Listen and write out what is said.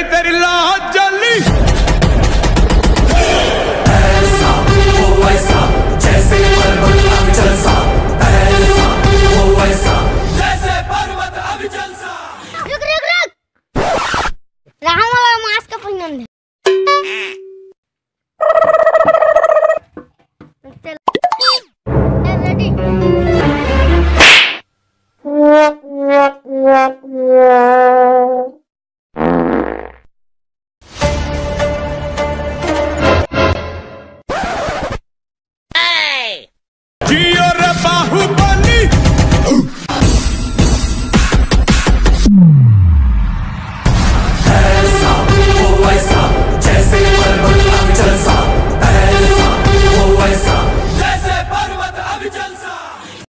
तेरी लाज जली ऐसा वो वैसा जैसे पर्वत अविचल सा, ऐसा वो वैसा जैसे पर्वत अविचल सा। रुक रुक रुक राम वाला मास्क पहिनन दे चल रेडी जियो